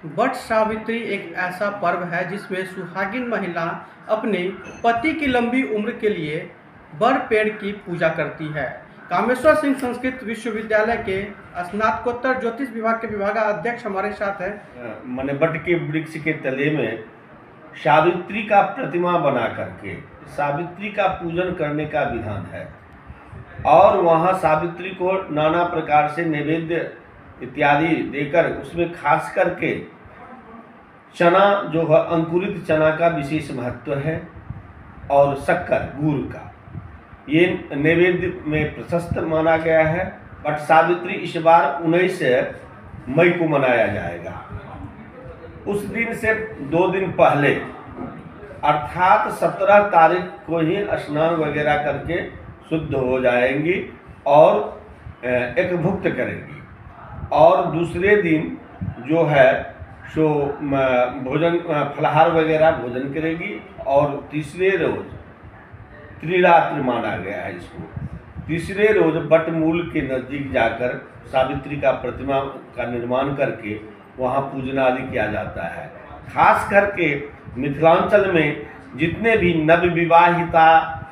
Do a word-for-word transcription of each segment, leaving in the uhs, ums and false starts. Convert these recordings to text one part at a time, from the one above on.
वट सावित्री एक ऐसा पर्व है जिसमें सुहागिन महिला अपने पति की लंबी उम्र के लिए बर पेड़ की पूजा करती है। कामेश्वर सिंह संस्कृत विश्वविद्यालय के स्नातकोत्तर ज्योतिष विभाग के विभागाध्यक्ष हमारे साथ है। मैंने बट के वृक्ष के तले में सावित्री का प्रतिमा बना करके सावित्री का पूजन करने का विधान है और वहाँ सावित्री को नाना प्रकार से नैवेद्य इत्यादि देकर उसमें खास करके चना जो है अंकुरित चना का विशेष महत्व है और शक्कर गुड़ का ये नैवेद्य में प्रशस्त माना गया है। बट सावित्री इस बार उन्नीस मई को मनाया जाएगा। उस दिन से दो दिन पहले अर्थात सत्रह तारीख को ही स्नान वगैरह करके शुद्ध हो जाएंगी और एक भुक्त करेंगी और दूसरे दिन जो है सो भोजन फलाहार वगैरह भोजन करेगी और तीसरे रोज त्रिरात्र माना गया है इसको। तीसरे रोज बटमूल के नज़दीक जाकर सावित्री का प्रतिमा का निर्माण करके वहाँ पूजन आदि किया जाता है। खास करके मिथिलांचल में जितने भी नवविवाहिता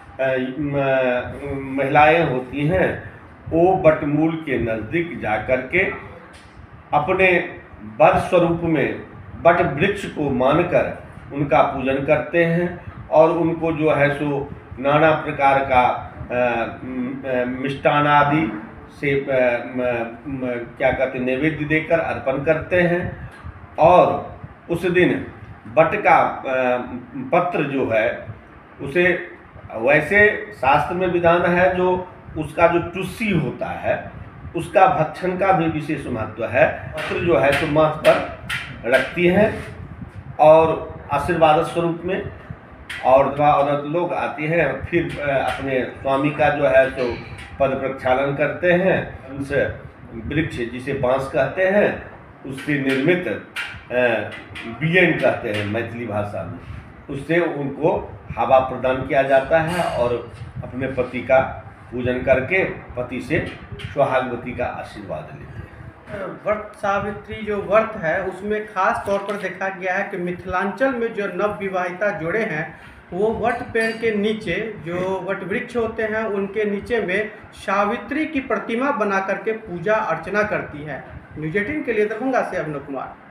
महिलाएं होती हैं वो बटमूल के नज़दीक जाकर के अपने वर स्वरूप में बट वृक्ष को मानकर उनका पूजन करते हैं और उनको जो है सो नाना प्रकार का मिष्टान आदि से आ, म, म, क्या कहते हैं नैवेद्य देकर अर्पण करते हैं और उस दिन बट का आ, पत्र जो है उसे वैसे शास्त्र में विधान है जो उसका जो टुस्सी होता है उसका भक्षण का भी विशेष महत्व है। पत्र जो है तो माथ पर रखती हैं और आशीर्वाद स्वरूप में और औरत लोग आती हैं फिर अपने स्वामी का जो है तो पद प्रक्षालन करते हैं। उनसे वृक्ष जिसे बांस कहते हैं उससे निर्मित बियन कहते हैं मैथिली भाषा में, उससे उनको हवा प्रदान किया जाता है और अपने पति का पूजन करके पति से सुहागवती का आशीर्वाद लेते हैं। वट सावित्री जो व्रत है उसमें खास तौर पर देखा गया है कि मिथिलांचल में जो नव विवाहिता जोड़े हैं वो वट पेड़ के नीचे जो वट वृक्ष होते हैं उनके नीचे में सावित्री की प्रतिमा बना करके पूजा अर्चना करती है। न्यूज एटीन के लिए दरभंगा से अभिनव कुमार।